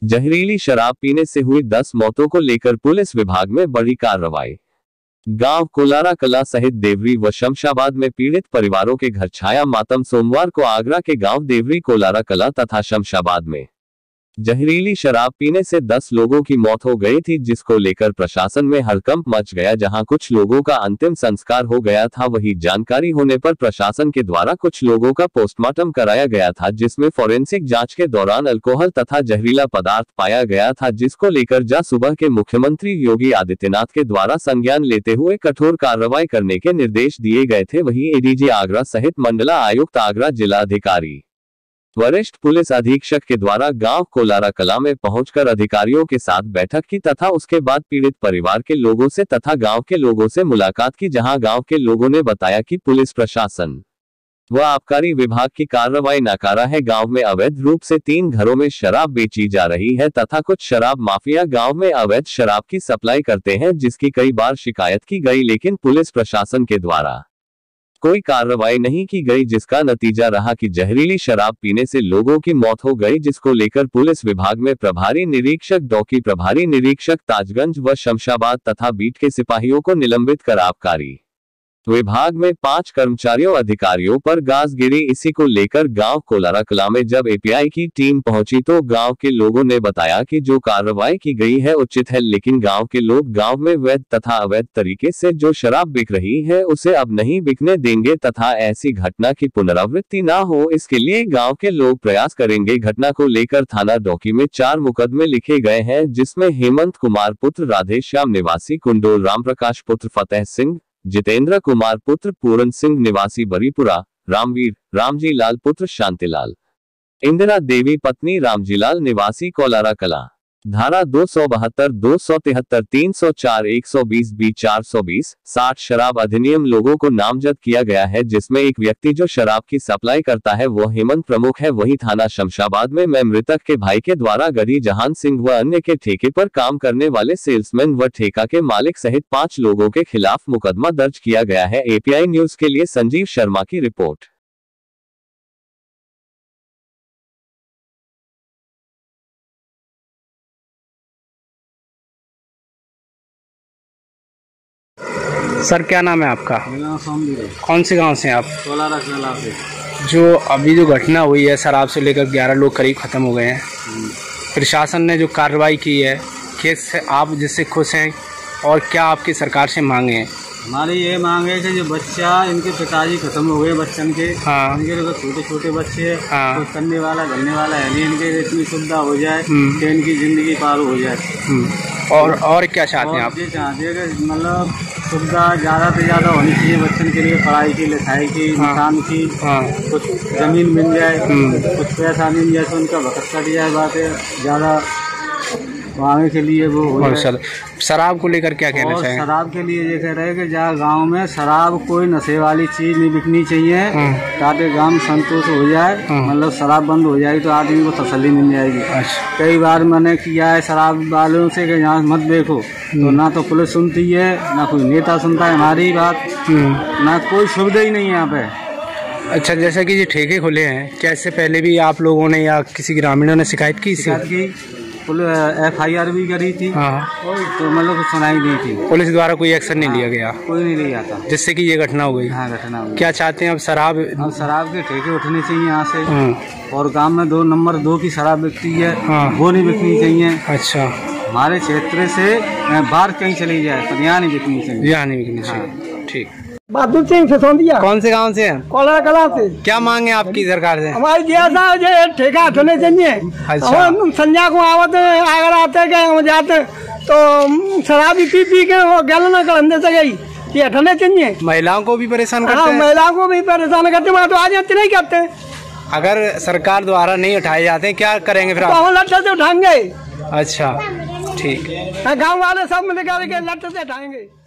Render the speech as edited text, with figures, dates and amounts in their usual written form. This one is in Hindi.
जहरीली शराब पीने से हुई 10 मौतों को लेकर पुलिस विभाग में बड़ी कार्रवाई। गांव कोलारा कला सहित देवरी व शमशाबाद में पीड़ित परिवारों के घर छाया मातम। सोमवार को आगरा के गांव देवरी, कोलारा कला तथा शमशाबाद में जहरीली शराब पीने से 10 लोगों की मौत हो गई थी, जिसको लेकर प्रशासन में हड़कंप मच गया। जहां कुछ लोगों का अंतिम संस्कार हो गया था, वही जानकारी होने पर प्रशासन के द्वारा कुछ लोगों का पोस्टमार्टम कराया गया था, जिसमें फोरेंसिक जांच के दौरान अल्कोहल तथा जहरीला पदार्थ पाया गया था, जिसको लेकर सुबह के मुख्यमंत्री योगी आदित्यनाथ के द्वारा संज्ञान लेते हुए कठोर कार्रवाई करने के निर्देश दिए गए थे। वहीं एडीजी आगरा सहित मंडला आयुक्त आगरा, जिला अधिकारी, वरिष्ठ पुलिस अधीक्षक के द्वारा गांव कोलारा कला में पहुंचकर अधिकारियों के साथ बैठक की तथा उसके बाद पीड़ित परिवार के लोगों से तथा गांव के लोगों से मुलाकात की, जहां गांव के लोगों ने बताया कि पुलिस प्रशासन व आबकारी विभाग की कार्रवाई नाकारा है। गांव में अवैध रूप से 3 घरों में शराब बेची जा रही है तथा कुछ शराब माफिया गांव में अवैध शराब की सप्लाई करते हैं, जिसकी कई बार शिकायत की गई, लेकिन पुलिस प्रशासन के द्वारा कोई कार्रवाई नहीं की गई, जिसका नतीजा रहा कि जहरीली शराब पीने से लोगों की मौत हो गई, जिसको लेकर पुलिस विभाग में प्रभारी निरीक्षक डॉकी, प्रभारी निरीक्षक ताजगंज व शमशाबाद तथा बीट के सिपाहियों को निलंबित कर आबकारी विभाग में 5 कर्मचारियों अधिकारियों पर गाज गिरी। इसी को लेकर गांव कोलारा कला में जब एपीआई की टीम पहुंची तो गांव के लोगों ने बताया कि जो कार्रवाई की गई है उचित है, लेकिन गांव के लोग गांव में वैध तथा अवैध तरीके से जो शराब बिक रही है उसे अब नहीं बिकने देंगे तथा ऐसी घटना की पुनरावृत्ति न हो, इसके लिए गाँव के लोग प्रयास करेंगे। घटना को लेकर थाना डौकी में 4 मुकदमे लिखे गए हैं, जिसमें हेमंत कुमार पुत्र राधेश्याम निवासी कुंडोल, रामप्रकाश पुत्र फतेह सिंह, जितेंद्र कुमार पुत्र पूरन सिंह निवासी बरीपुरा, रामवीर, रामजी लाल पुत्र शांतिलाल, इंदिरा देवी पत्नी रामजीलाल निवासी कोलारा कला। धारा 272, 273, 304, 120 बी 420, 60 शराब अधिनियम लोगों को नामजद किया गया है, जिसमें एक व्यक्ति जो शराब की सप्लाई करता है वो हेमंत प्रमुख है। वहीं थाना शमशाबाद में मृतक के भाई के द्वारा गढ़ी जहान सिंह व अन्य के ठेके पर काम करने वाले सेल्समैन व ठेका के मालिक सहित 5 लोगों के खिलाफ मुकदमा दर्ज किया गया है। एपीआई न्यूज के लिए संजीव शर्मा की रिपोर्ट। सर क्या नाम है आपका? मेरा नाम सोमवीर है। कौन से गांव से हैं आप? कोलारा कला से। जो अभी जो घटना हुई है, शराब से लेकर 11 लोग करीब खत्म हो गए हैं, प्रशासन ने जो कार्रवाई की है, कैसे आप जिससे खुश हैं और क्या आपकी सरकार से मांगे हैं? हमारी ये मांग है कि जो बच्चा, इनके पिताजी खत्म हो गए बच्चन के, हाँ, इनके तो छोटे छोटे बच्चे हैं, हाँ, कुछ करने वाला घरने वाला है नहीं, इनके इतनी सुविधा हो जाए कि इनकी जिंदगी पार हो जाए। और क्या चाहते हैं आप? ये चाहते हैं कि मतलब सुविधा ज़्यादा से ज़्यादा होनी चाहिए बच्चन के लिए, पढ़ाई की, लिखाई की, मकान की, कुछ ज़मीन मिल जाए, कुछ पैसा मिल जाए तो उनका वक्त कट जाए। बात है ज़्यादा आगे के लिए वो हो जाए। शराब को लेकर क्या कहना चाहिए? शराब के लिए ये कह रहे हैं कि जहाँ गांव में शराब कोई नशे वाली चीज नहीं बिकनी चाहिए, ताकि गांव में संतोष हो जाए। मतलब शराब बंद हो जाएगी तो आदमी को तसल्ली मिल जाएगी। कई बार मैंने किया है शराब वालों से कि यहाँ मत देखो, तो ना तो पुलिस सुनती है, ना कोई नेता सुनता है हमारी बात, ना कोई सुविधा ही नहीं है यहाँ पे। अच्छा, जैसे कि ये ठेके खुले हैं, क्या इससे पहले भी आप लोगों ने या किसी ग्रामीणों ने शिकायत की? FIR भी करी थी, हाँ, तो मतलब सुनाई दी थी। पुलिस द्वारा कोई एक्शन नहीं लिया गया? कोई नहीं लिया था, जिससे कि ये घटना हो गई। हाँ, घटना हो गई। क्या चाहते हैं अब? शराब के ठेके उठने चाहिए यहाँ से, और गांव में 2 नंबर 2 की शराब बिकती है, वो नहीं बिकनी चाहिए। अच्छा, हमारे क्षेत्र से बाहर कहीं चली जाए पर यहाँ नहीं बिकनी चाहिए। यहाँ नहीं बिकनी चाहिए। ठीक। बहादुर सिंह सिसोदिया। कौन से गांव से हैं? कोलारा कला से। क्या मांगे आपकी सरकार से? हमारी जैसा ठेका हटने चाहिए। अच्छा। हम संध्या को आवत अगर आते गए हम जाते तो शराब पी पी के वो गैलन का अंदर से गई, ये हटने चाहिए। महिलाओं को भी परेशान करते हैं? महिलाओं को भी परेशान करते हैं, तो आज जाते नहीं करते। अगर सरकार द्वारा नहीं उठाए जाते हैं क्या करेंगे फिर? तो लट्ठे से उठाएंगे। अच्छा, ठीक। गाँव वाले सब मिलकर लट्ठे से उठाएंगे।